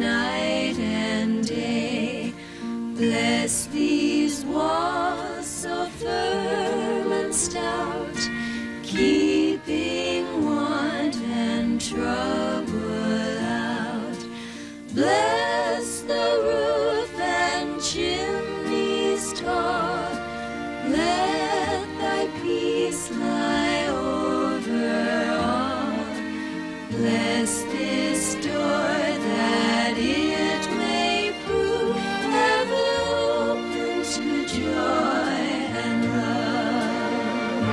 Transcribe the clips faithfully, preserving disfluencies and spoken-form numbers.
night and day. Bless these walls so firm and stout, keeping want and trouble out. Bless the roof and chimneys tall, let thy peace lie over all. Bless this door that it may prove ever open to joy and love.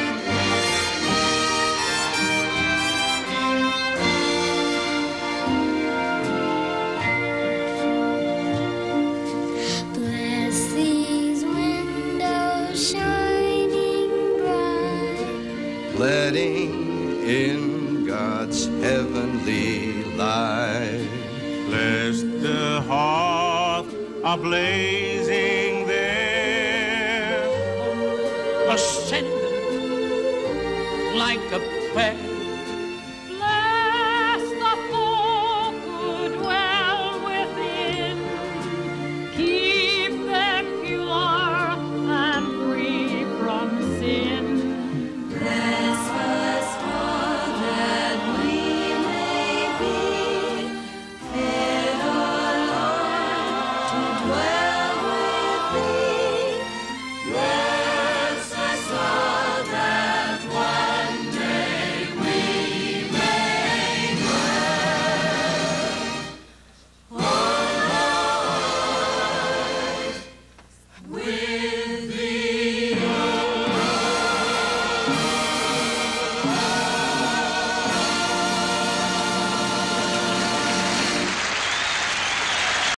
Bless these windows shining bright, letting in God's heavenly light. Bless the hearth a-blazing there, ascending like a prayer